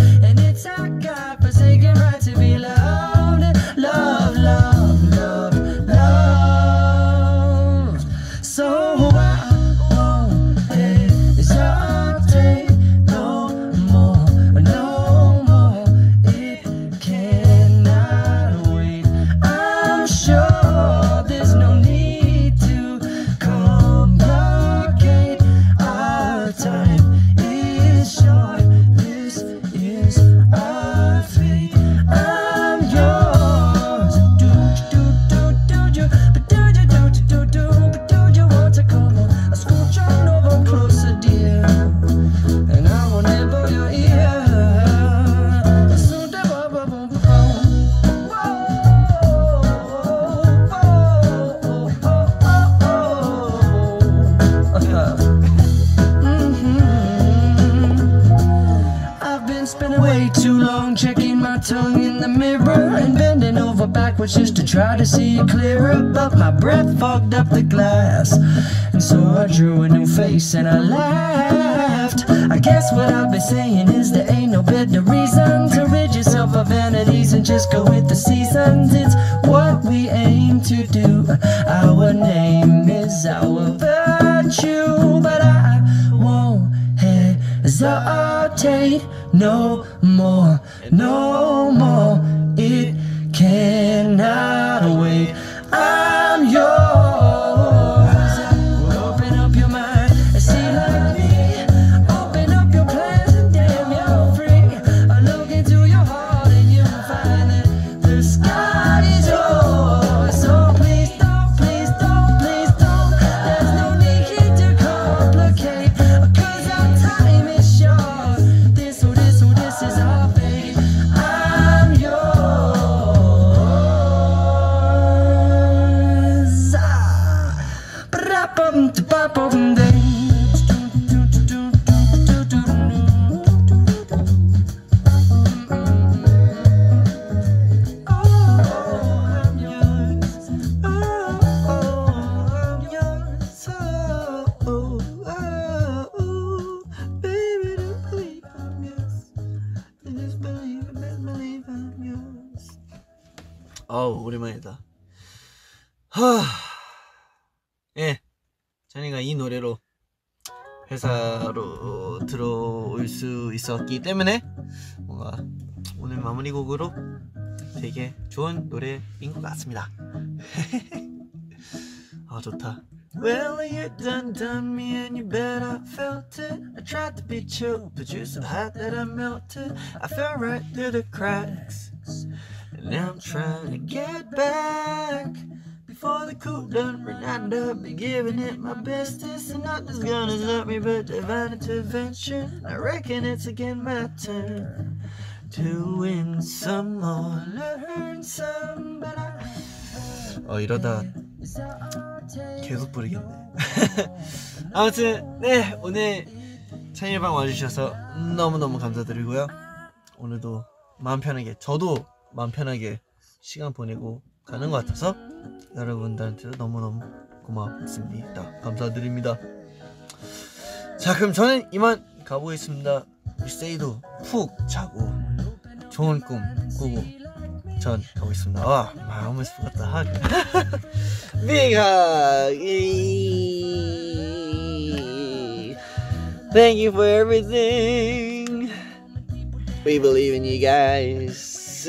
been spending way too long checking my tongue in the mirror and bending over backwards just to try to see it clearer. But my breath fogged up the glass, and so I drew a new face and I laughed. I guess what I've been saying is there ain't no better reason to rid yourself of vanities and just go with the seasons. It's what we aim to do. Our name is our virtue, but I won't hesitate no more, no more. It cannot wait. I'm yours. Open up your mind and see like me. Open up your plans and damn, you're free. I look into your heart and you'll find that the sky is yours. So please don't, please don't, please don't. There's no need here to complicate, 'cause our time is short. This, oh this, oh this is our fate. I'm yours. Ah. Ba-da-bum-da-ba-bum-ding. Oh, I'm yours. Oh, oh, I'm yours. Oh, oh, oh, baby, don't believe I'm yours. Just believe, best believe I'm yours. 어우, 오랜만이다. 하... 예, 찬이가 이 노래로 회사로 들어올 수 있었기 때문에 뭔가 오늘 마무리 곡으로 되게 좋은 노래인 것 같습니다. 아, 좋다. Well, you done done me and you bet I felt it. I tried to be chill, but you're so hot that I melted. I fell right through the cracks, and now I'm trying to get back. Before the cool done run out, I'll be giving it my bestest, and nothing's gonna stop me but divine intervention. I reckon it's again my turn to win some more, learn some, but I... 어, 이러다 계속 부르겠네. 아무튼 네, 오늘 찬이방 와주셔서 너무너무 감사드리고요. 오늘도 마음 편하게, 저도 마음 편하게 시간 보내고 가는 것 같아서 여러분들한테도 너무너무 고맙습니다. 감사드립니다. 자, 그럼 저는 이만 가보겠습니다. 세이도 푹 자고 좋은 꿈 꾸고 전 가보겠습니다. 아, 마음을 쏟았다. Big hug. Thank you for everything. We believe in you guys.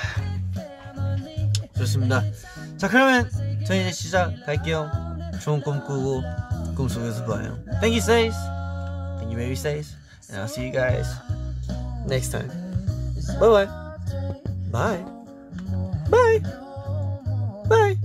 좋습니다. 자, 그러면 저희 이제 시작할게요. 좋은 꿈 꾸고 꿈속에서 봐요. Thank you, Stace. Thank you, baby Stace. And I'll see you guys next time. Bye bye. Bye. Bye. Bye.